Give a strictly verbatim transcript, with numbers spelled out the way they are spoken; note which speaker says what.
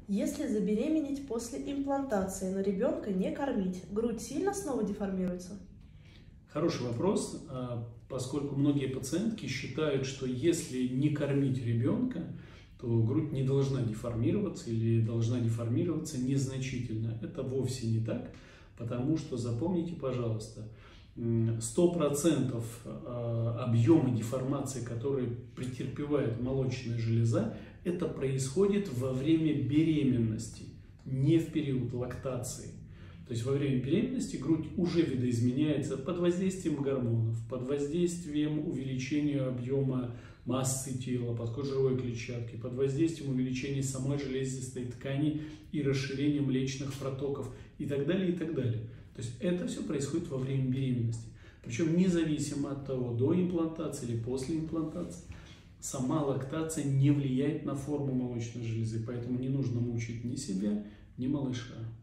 Speaker 1: Если забеременеть после имплантации, но ребенка не кормить, грудь сильно снова деформируется?
Speaker 2: Хороший вопрос, поскольку многие пациентки считают, что если не кормить ребенка, то грудь не должна деформироваться или должна деформироваться незначительно. Это вовсе не так, потому что, запомните, пожалуйста, сто процентов объема деформации, которые претерпевает молочная железа, это происходит во время беременности, не в период лактации. То есть во время беременности грудь уже видоизменяется под воздействием гормонов, под воздействием увеличения объема массы тела, подкожировой клетчатки, под воздействием увеличения самой железистой ткани и расширения млечных протоков и так далее, и так далее. То есть это все происходит во время беременности. Причем независимо от того, до имплантации или после имплантации, сама лактация не влияет на форму молочной железы, поэтому не нужно мучить ни себя, ни малыша.